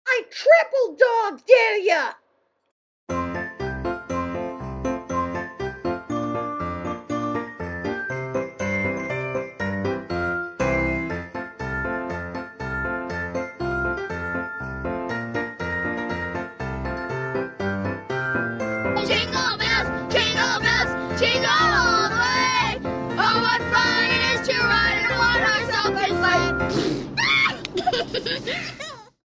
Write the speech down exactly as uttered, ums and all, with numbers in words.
I triple dog dare ya! Jingle bells, jingle bells, jingle all the way. Oh, what fun it is to ride in a one-horse open sleigh.